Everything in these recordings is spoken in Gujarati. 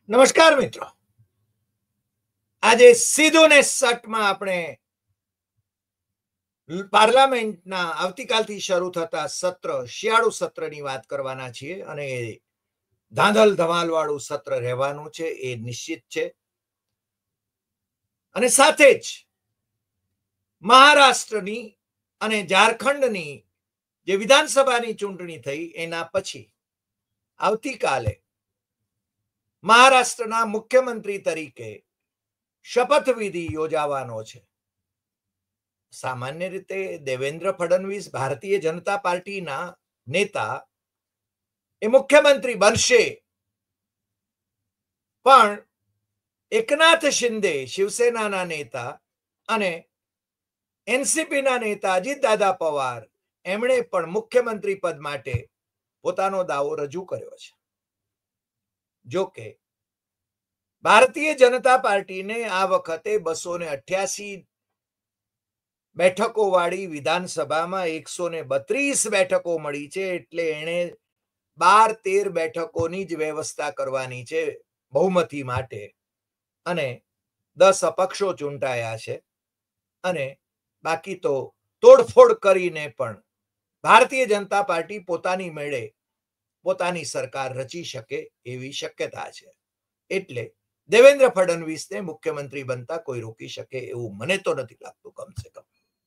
નમસ્કાર મિત્રો, આજે સીધું ને સટમાં આપણે પાર્લામેન્ટના આવતીકાલથી શરૂ થતા સત્ર, શિયાળુ સત્રની વાત કરવાના છીએ અને ધાંધલ ધમાલ વાળું સત્ર રહેવાનું છે એ નિશ્ચિત છે. અને સાથે જ મહારાષ્ટ્રની અને ઝારખંડની જે વિધાનસભાની ચૂંટણી થઈ એના પછી આવતીકાલે મહારાષ્ટ્રના મુખ્યમંત્રી તરીકે શપથવિધિ યોજાવાનો છે. સામાન્ય રીતે દેવેન્દ્ર ફડણવીસ ભારતીય જનતા પાર્ટીના નેતા એ મુખ્યમંત્રી બનશે, પણ એકનાથ શિંદે શિવસેનાના નેતા અને એનસીપીના નેતા અજીતદાદા પવાર એમણે પણ મુખ્યમંત્રી પદ માટે પોતાનો દાવો રજૂ કર્યો છે. જો કે ભારતીય જનતા પાર્ટીને આ વખતે 288 બેઠકો વાળી વિધાનસભામાં 132 બેઠકો મળી છે, એટલે એને 12-13 બેઠકોની જ વ્યવસ્થા કરવાની છે બહુમતી માટે, અને 10 અપક્ષો ચૂંટાયા છે. અને બાકી તો તોડફોડ કરીને પણ ભારતીય જનતા પાર્ટી પોતાની મેળે પોતાની સરકાર રચી શકે એવી શક્યતા છે. એટલે દેવેન્દ્ર ફડણવીસને મુખ્યમંત્રી બનતા કોઈ રોકી શકે એવું મને તો નથી લાગતું. કમસે કમ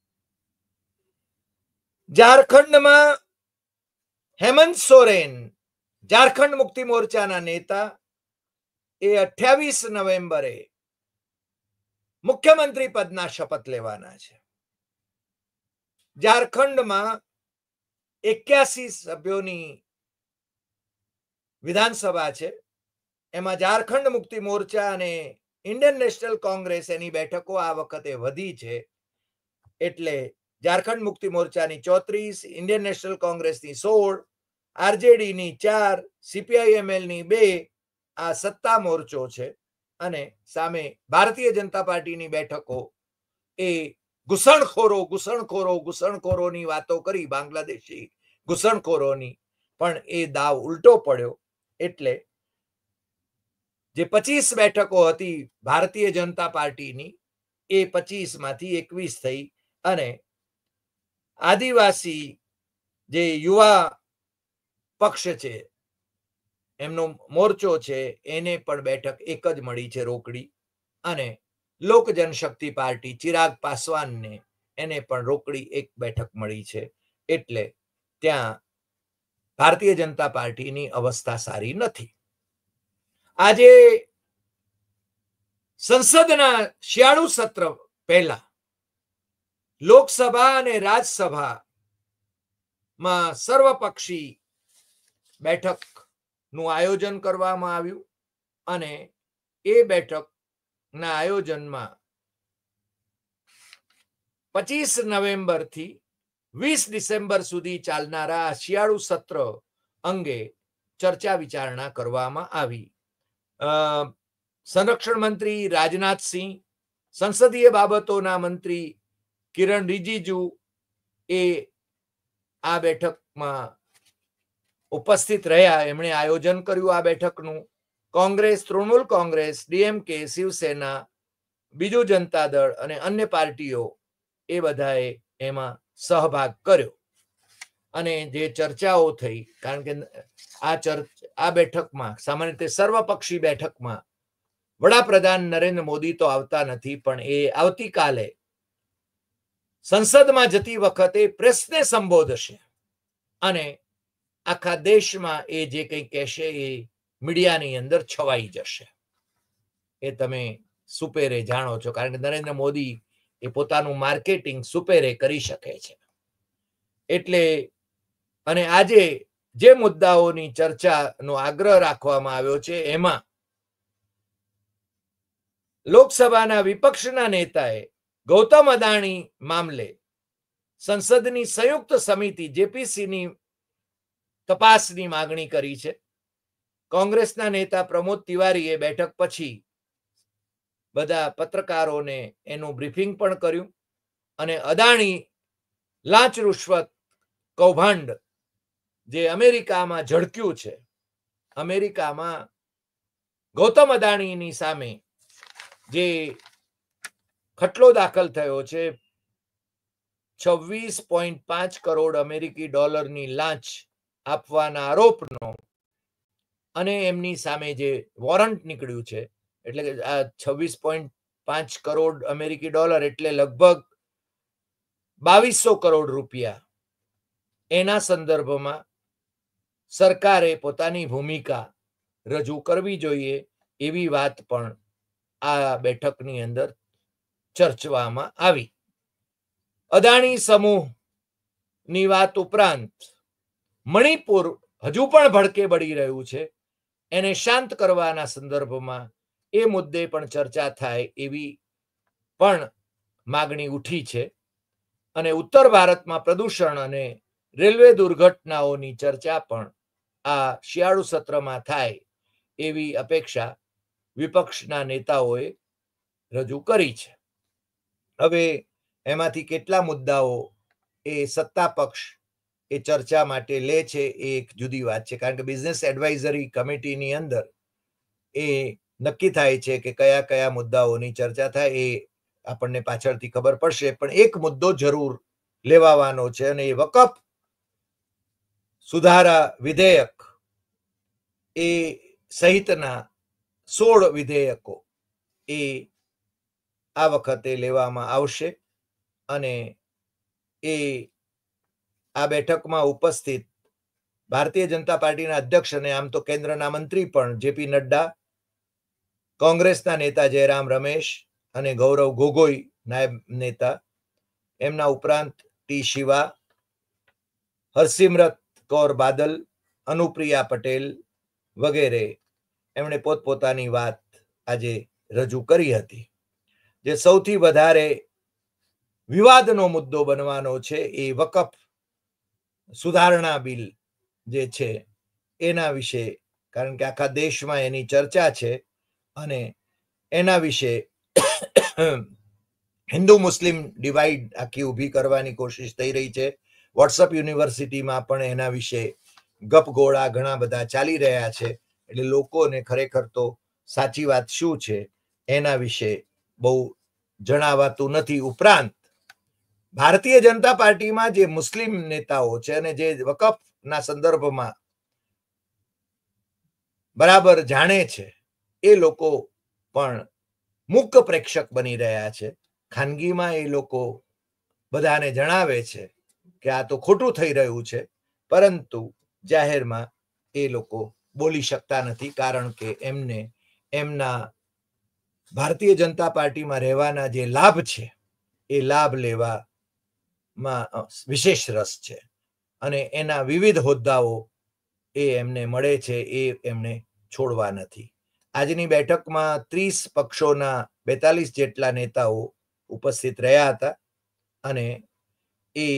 ઝારખંડમાં હેમંત સોરેન, ઝારખંડ મુક્તિ મોરચાના નેતા, એ 28 નવેમ્બરે મુખ્યમંત્રી પદના શપથ લેવાના છે. ઝારખંડમાં 81 સભ્યોની વિધાનસભા છે. એમાં ઝારખંડ મુક્તિ મોરચા અને ઇન્ડિયન નેશનલ કોંગ્રેસ એની બેઠકો આ વખતે વધી છે. એટલે ઝારખંડ મુક્તિ મોરચાની 34, ઇન્ડિયન નેશનલ કોંગ્રેસની 16, આરજેડીની 4, સીપીઆઈએમએલની 2 આ સત્તા મોરચો છે. અને સામે ભારતીય જનતા પાર્ટીની બેઠકો એ ઘૂસણખોરોની વાતો કરી, બાંગ્લાદેશી ઘૂસણખોરોની, પણ એ દાવ ઉલટો પડ્યો. એટલે જે 25 બેઠકો હતી ભારતીય જનતા પાર્ટીની, એ 25 માંથી 21 થઈ, અને આદિવાસી જે યુવા પક્ષ છે એમનો મોરચો છે એને પણ બેઠક એક જ મળી છે રોકડી, અને લોક જનશક્તિ પાર્ટી ચિરાગ પાસવાનને એને પણ રોકડી એક બેઠક મળી છે. એટલે ત્યાં ભારતીય જનતા પાર્ટીની અવસ્થા સારી નથી. આજે સંસદના શિયાળુ સત્ર પહેલા લોકસભા અને રાજ્યસભામાં સર્વપક્ષી બેઠકનું આયોજન કરવામાં આવ્યું, અને એ બેઠકના આયોજનમાં 25 નવેમ્બરથી 20 ડિસેમ્બર સુધી ચાલનારા શિયાળુ સત્ર અંગે ચર્ચા વિચારણા કરવામાં આવી. સંરક્ષણ મંત્રી રાજનાથસિંહ, સંસદીય બાબતોના મંત્રી કિરણ રિજિજુ એ આ બેઠકમાં ઉપસ્થિત રહ્યા. એમણે આયોજન કર્યું આ બેઠકનું. કોંગ્રેસ, તૃણમૂલ કોંગ્રેસ, ડીએમકે, શિવસેના, બીજુ જનતા દળ અને અન્ય પાર્ટીઓ એ બધાએ એમાં સહભાગ કર્યો. અને જે ચર્ચાઓ થઈ, કારણ કે આ બેઠકમાં સામાન્ય રીતે સર્વપક્ષી બેઠકમાં વડાપ્રધાન નરેન્દ્ર મોદી તો આવતા નથી, પણ એ આવતીકાલે સંસદમાં જતી વખતે પ્રેસને સંબોધશે, અને આખા દેશમાં એ જે કંઈ કહેશે એ મીડિયાની અંદર છવાઈ જશે. એ તમે સુપેરે જાણો છો, કારણ કે નરેન્દ્ર મોદી એ પોતાનું માર્કેટિંગ સુપેરે કરી શકે છે. એટલે અને આજે જે મુદ્દાઓની ચર્ચાનો આગ્રહ રાખવામાં આવ્યો છે એમાં લોકસભાના વિપક્ષના નેતાએ ગૌતમ અદાણી મામલે સંસદની સંયુક્ત સમિતિ જેપીસીની તપાસની માંગણી કરી છે. કોંગ્રેસના નેતા પ્રમોદ તિવારીએ બેઠક પછી બધા પત્રકારોને એનું બ્રીફિંગ પણ કર્યું, અને અદાણી લાંચ રૂશ્વત કૌભાંડ જે અમેરિકામાં ઝળક્યું છે, અમેરિકામાં ગૌતમ અદાણીની સામે જે ખટલો દાખલ થયો છે 26.5 કરોડ અમેરિકી ડોલરની લાંચ આપવાના આરોપનો અને એમની સામે જે વોરંટ નીકળ્યું છે, એટલે કે આ 26.5 કરોડ અમેરિકી ડોલર એટલે લગભગ 2200 કરોડ રૂપિયા, એના સંદર્ભમાં સરકારે પોતાની ભૂમિકા રજૂ કરવી જોઈએ એવી વાત પણ આ બેઠકની અંદર ચર્ચવામાં આવી. અદાણી સમૂહની વાત ઉપરાંત મણિપુર હજુ પણ ભડકે બળી રહ્યું છે, એને શાંત કરવાના સંદર્ભમાં એ મુદ્દે પણ ચર્ચા થાય એવી પણ માગણી ઉઠી છે. અને ઉત્તર ભારતમાં પ્રદૂષણ અને રેલવે દુર્ઘટનાઓની ચર્ચા પણ આ શિયાળુ સત્રમાં થાય એવી અપેક્ષા વિપક્ષના નેતાઓએ રજૂ કરી છે. હવે એમાંથી કેટલા મુદ્દાઓ એ સત્તા પક્ષ એ ચર્ચા માટે લે છે એ એક જુદી વાત છે, કારણ કે બિઝનેસ એડવાઇઝરી કમિટીની અંદર એ નક્કી થાય છે કે કયા કયા મુદ્દાઓની ચર્ચા થાય, એ આપણને પાછળથી ખબર પડશે. પણ એક મુદ્દો જરૂર લેવાવાનો છે, અને એ વકફ સુધારા વિધેયક એ સહિતના 16 વિધેયકો એ આ વખતે લેવામાં આવશે. અને એ આ બેઠકમાં ઉપસ્થિત ભારતીય જનતા પાર્ટીના અધ્યક્ષ અને આમ તો કેન્દ્રના મંત્રી પણ જેપી નડ્ડા, કોંગ્રેસના નેતા જયરામ રમેશ અને ગૌરવ ગોગોઈ નાયબ નેતા, એમના ઉપરાંત ટી શિવા, હરસિમરત કૌર બાદલ, અનુપ્રિયા પટેલ વગેરે એમણે પોતપોતાની વાત આજે રજૂ કરી હતી. જે સૌથી વધારે વિવાદનો મુદ્દો બનવાનો છે એ વકફ સુધારણા બિલ જે છે એના વિશે, કારણ કે આખા દેશમાં એની ચર્ચા છે અને એના વિશે હિન્દુ મુસ્લિમ ડિવાઈડ આખી ઊભી કરવાની કોશિશ થઈ રહી છે. વોટ્સઅપ યુનિવર્સિટીમાં પણ એના વિશે ગપગોળા ઘણા બધા ચાલી રહ્યા છે. એટલે લોકોને ખરેખર તો સાચી વાત શું છે એના વિશે બહુ જણાવાતું નથી. ઉપરાંત ભારતીય જનતા પાર્ટીમાં જે મુસ્લિમ નેતાઓ છે અને જે વકફના સંદર્ભમાં બરાબર જાણે છે, એ લોકો પણ મૂક પ્રેક્ષક બની રહ્યા છે. ખાનગીમાં એ લોકો બધાને જણાવે છે કે આ તો ખોટું થઈ રહ્યું છે, પરંતુ જાહેરમાં એ લોકો બોલી શકતા નથી, કારણ કે એમને એમના ભારતીય જનતા પાર્ટીમાં રહેવાના જે લાભ છે એ લાભ લેવામાં વિશેષ રસ છે અને એના વિવિધ હોદ્દાઓ એ એમને મળે છે, એ એમને છોડવા નથી. આજની બેઠકમાં 30 પક્ષોના 42 જેટલા નેતાઓ ઉપસ્થિત રહ્યા હતા અને એ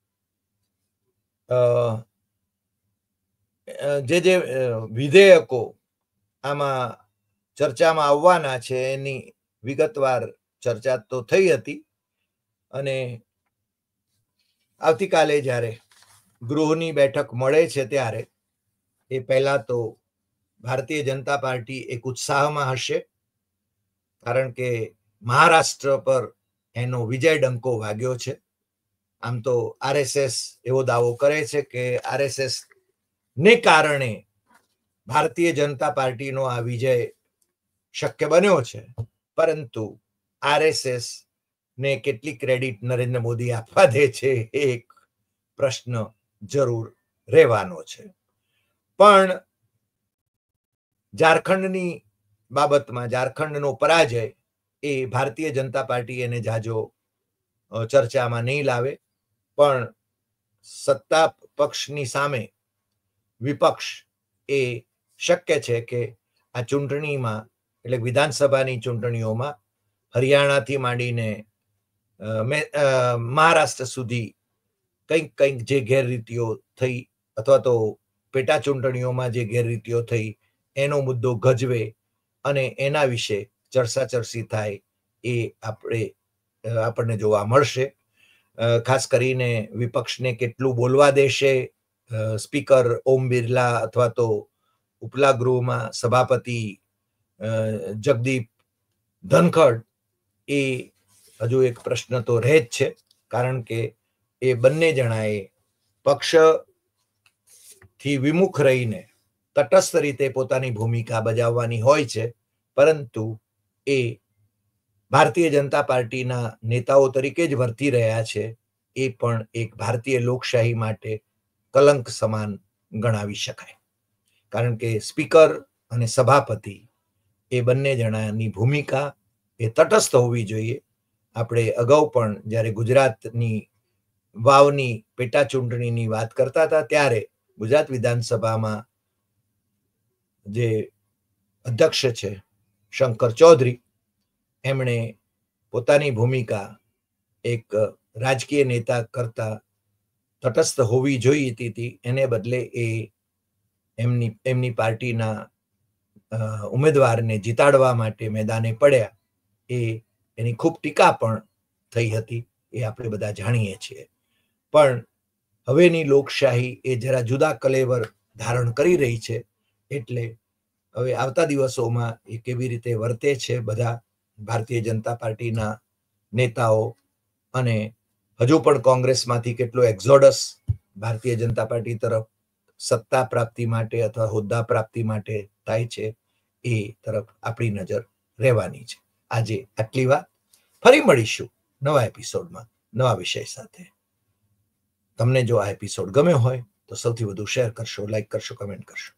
જે વિધેયકો આમાં ચર્ચામાં આવવાના છે એની વિગતવાર ચર્ચા તો થઈ હતી. અને આવતીકાલે જ્યારે ગૃહની બેઠક મળે છે ત્યારે એ પહેલા તો ભારતીય જનતા પાર્ટી એક ઉત્સાહમાં હશે, કારણ કે મહારાષ્ટ્ર પર એનો વિજય ડંકો વાગ્યો છે. આમ તો આરએસએસ એવો દાવો કરે છે કે આરએસએસ ને કારણે ભારતીય જનતા પાર્ટીનો આ વિજય શક્ય બન્યો છે, પરંતુ આરએસએસ ને કેટલી ક્રેડિટ નરેન્દ્ર મોદી આપવા દે છે એ એક પ્રશ્ન જરૂર રહેવાનો છે. પણ ઝારખંડની બાબતમાં ઝારખંડનો પરાજય એ ભારતીય જનતા પાર્ટી એને જાજો ચર્ચામાં નહીં લાવે, પણ સત્તા પક્ષની સામે વિપક્ષ એ શક્ય છે કે આ ચૂંટણીમાં, એટલે વિધાનસભાની ચૂંટણીઓમાં હરિયાણાથી માંડીને મહારાષ્ટ્ર સુધી કંઈક જે ગેરરીતિઓ થઈ અથવા તો પેટા ચૂંટણીઓમાં જે ગેરરીતિઓ થઈ એનો મુદ્દો ગજવે અને એના વિશે ચર્ચાચર્ચી થાય એ આપણને જોવા મળશે. ખાસ કરીને વિપક્ષને કેટલું બોલવા દેશે સ્પીકર ઓમ બિરલા અથવા તો ઉપલા ગૃહમાં સભાપતિ જગદીપ ધનખડ એ હજુ એક પ્રશ્ન તો રહે જ છે, કારણ કે એ બંને જણાએ પક્ષથી વિમુખ રહીને તટસ્થ રીતે પોતાની ભૂમિકા બજાવવાની હોય છે, પરંતુ એ ભારતીય જનતા પાર્ટીના નેતાઓ તરીકે જ વર્તી રહ્યા છે. એ પણ એક ભારતીય લોકશાહી માટે કલંક સમાન ગણાવી શકાય, કારણ કે સ્પીકર અને સભાપતિ એ બંને જણાની ભૂમિકા એ તટસ્થ હોવી જોઈએ. આપણે અગાઉ પણ જ્યારે ગુજરાતની વાવની પેટા ચૂંટણીની વાત કરતા હતા, ત્યારે ગુજરાત વિધાનસભામાં જે અધ્યક્ષ છે શંકર ચૌધરી, એમણે પોતાની ભૂમિકા એક રાજકીય નેતા કરતા તટસ્થ હોવી જોઈએ હતી, એને બદલે એ એમની પાર્ટીના ઉમેદવારને જીતાડવા માટે મેદાને પડ્યા. એની ખૂબ ટીકા પણ થઈ હતી, એ આપણે બધા જાણીએ છીએ. પણ હવેની લોકશાહી એ જરા જુદા કલેવર ધારણ કરી રહી છે, એટલે હવે આવતા દિવસોમાં એ કેવી રીતે વર્તે છે બધા ભારતીય જનતા પાર્ટીના નેતાઓ, અને હજુ પણ કોંગ્રેસમાંથી કેટલો એક્ઝોડસ ભારતીય જનતા પાર્ટી તરફ સત્તા પ્રાપ્તિ માટે અથવા હોદ્દા પ્રાપ્તિ માટે થાય છે, એ તરફ આપણી નજર રહેવાની છે. આજે આટલી વાત. ફરી મળીશું નવા એપિસોડમાં નવા વિષય સાથે. તમને જો આ એપિસોડ ગમ્યો હોય તો સૌથી વધુ શેર કરશો, લાઈક કરશો, કમેન્ટ કરશો.